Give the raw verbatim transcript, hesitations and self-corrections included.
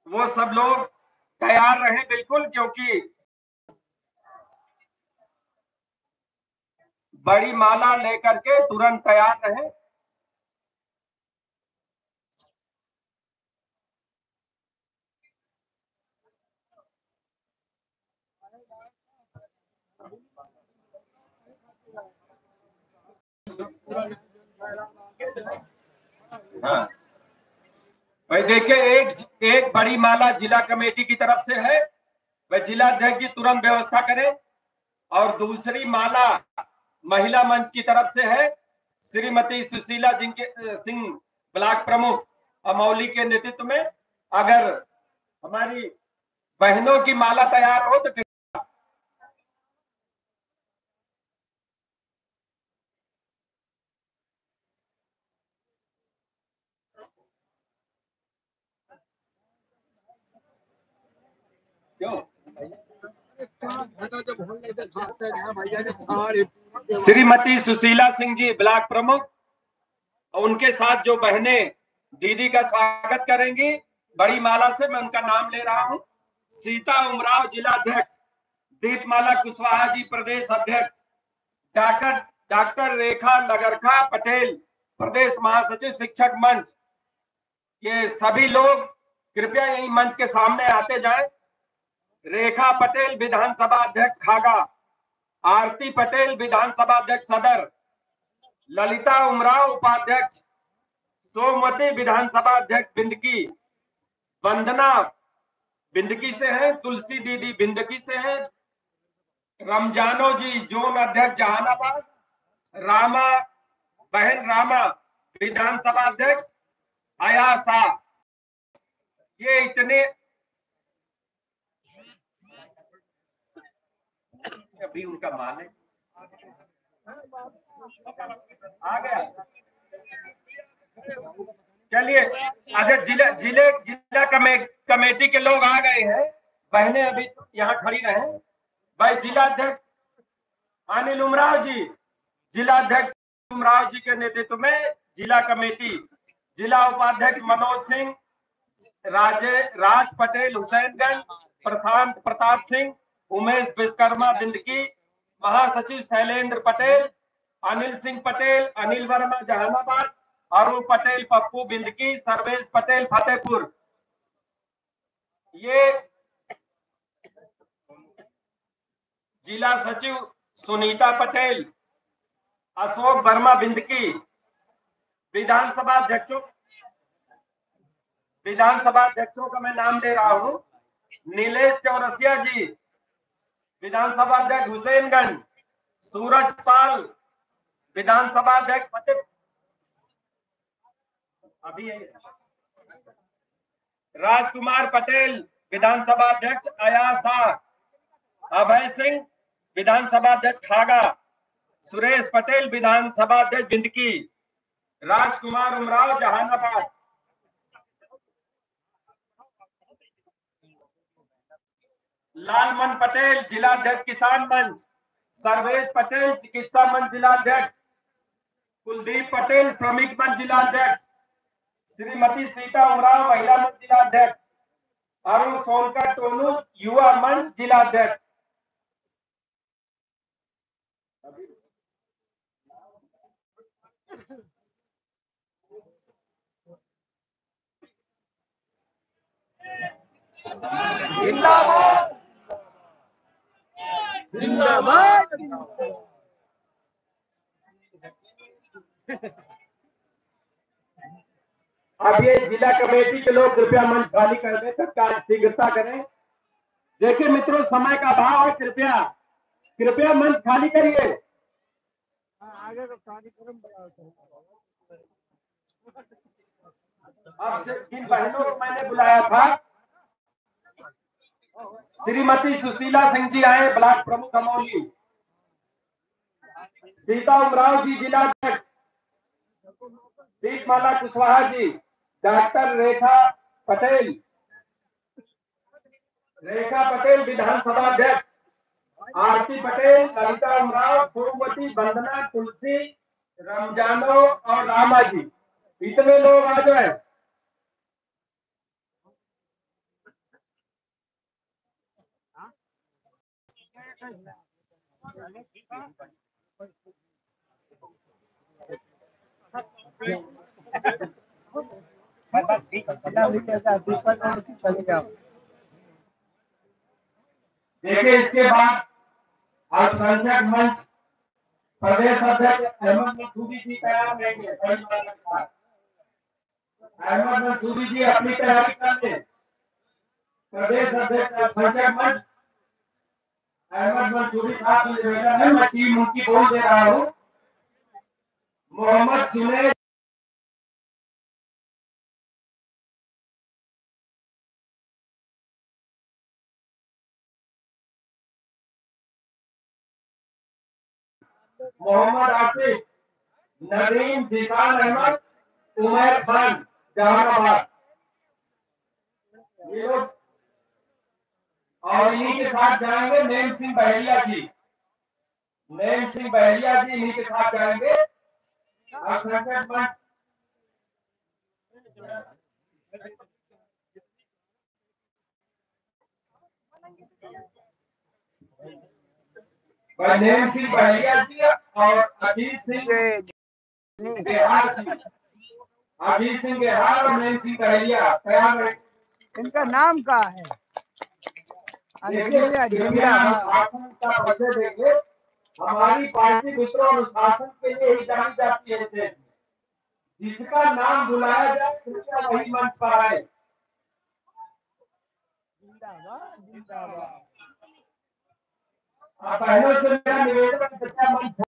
वो सब लोग तैयार रहे बिल्कुल, क्योंकि बड़ी माला लेकर के तुरंत तैयार रहे। हाँ भाई देखिए, एक एक बड़ी माला जिला कमेटी की तरफ से है, वह जिला अध्यक्ष जी तुरंत व्यवस्था करें। और दूसरी माला महिला मंच की तरफ से है, श्रीमती सुशीला सिंह ब्लॉक प्रमुख अमौली के नेतृत्व में। अगर हमारी बहनों की माला तैयार हो तो क्यों? श्रीमती सुशीला सिंह जी ब्लॉक प्रमुख, उनके साथ जो बहनें दीदी का स्वागत करेंगी बड़ी माला से, मैं उनका नाम ले रहा हूं। सीता उमराव जिला अध्यक्ष, दीपमाला कुशवाहा जी प्रदेश अध्यक्ष, डॉक्टर डॉक्टर रेखा लगरखा पटेल प्रदेश महासचिव शिक्षक मंच। ये सभी लोग कृपया यही मंच के सामने आते जाएं। रेखा पटेल विधानसभा अध्यक्ष खागा, आरती पटेल विधानसभा अध्यक्ष सदर, ललिता उमराव उपाध्यक्ष, सोमवती विधानसभा अध्यक्ष बिंदकी, वंदना बिंदकी से है, तुलसी दीदी बिंदकी से है, रमजानो जी जोन अध्यक्ष जहानाबाद, रामा बहन रामा विधानसभा अध्यक्ष आयासा। ये इतने अभी उनका मान है आ गया। चलिए, अच्छा जिले जिले जिला कमे, कमेटी के लोग आ गए हैं, बहनें अभी यहाँ खड़ी रहे। भाई जिला अध्यक्ष अनिल उमराव जी, जिला अध्यक्ष उमराव जी के नेतृत्व में जिला कमेटी, जिला उपाध्यक्ष मनोज सिंह, राजे राज पटेल हुसैनगंज, प्रशांत प्रताप सिंह, उमेश विश्वकर्मा बिंदकी, महासचिव शैलेंद्र पटेल, अनिल सिंह पटेल, अनिल वर्मा जहानाबाद, अरुण पटेल पप्पू बिंदकी, सर्वेश पटेल फतेहपुर। ये जिला सचिव सुनीता पटेल, अशोक वर्मा बिंदकी, विधानसभा अध्यक्षों विधानसभा अध्यक्षों का मैं नाम दे रहा हूं। नीलेश चौरसिया जी विधानसभा अध्यक्ष हुसैनगंज, सूरज पाल विधानसभा अध्यक्ष फतेह अभी है, राजकुमार पटेल विधानसभा अध्यक्ष अयासा, अभय सिंह विधानसभा अध्यक्ष खागा, सुरेश पटेल विधानसभा अध्यक्ष बिंदकी, राजकुमार उमराव जहानाबाद, लालमन पटेल जिला अध्यक्ष किसान मंच, सर्वेश पटेल चिकित्सा मंच जिला अध्यक्ष, कुलदीप पटेल श्रमिक मंच जिला अध्यक्ष, श्रीमती सीता उमराव महिला मंच जिला अध्यक्ष, अरुण सोनकर टोनू युवा मंच जिला अध्यक्ष। जिंदाबाद जिंदाबाद। अब ये जिला कमेटी के लोग कृपया मंच खाली कर दें, तत्काल शीघ्रता करें। देखिए मित्रों, समय का अभाव है, कृपया कृपया मंच खाली करिए। आगे तो कार्यक्रम अब जिन बहनों को मैंने बुलाया था, श्रीमती सुशीला सिंह जी आए ब्लॉक प्रमुख अमौली, सीता उमराव जी जिला अध्यक्ष, दीपमाला कुशवाहा जी, डॉक्टर रेखा पटेल रेखा पटेल विधानसभा अध्यक्ष, आरती पटेल, ललिता उमराव, सोमवती, वंदना, तुलसी, रमजानो और रामा जी, इतने लोग आ जाए। देखिए, इसके बाद अल्पसंख्यक मंच प्रदेश अध्यक्ष अहमद मंसूरी जी तैयार रहेंगे। अहमद मंसूरी जी अपनी तैयारी कर लें। प्रदेश अध्यक्ष अल्पसंख्यक मंच अहमद मंसूरी साहब से निवेदन है, मैं टीम उनकी बोल दे रहा हूँ। मोहम्मद जुनैद मोहम्मद आसिफ, नदीम, जिशान अहमद, उमर खान जहानाबाद, ये लोग। और इन्हीं के साथ जाएंगे नेम सिंह बहेलिया जी। नेम सिंह बहेलिया जी इन्हीं के साथ जाएंगे। अल्पसंख्यक मंच नेम सिंह बहेलिया जी और अजीत सिंह बिहार जी। अजीत सिंह बिहार और नेम सिंह बहेलिया तैयार रहे। इनका नाम क्या है? देखिए, हमारी पार्टी मित्रों अनुशासन के लिए ही जानी जाती है देश में। जिसका नाम बुलाया जाए कृपया वही मंच पर आए। जिंदाबाद जिंदाबाद। पहले से मेरा निवेदन है, कृपया मंच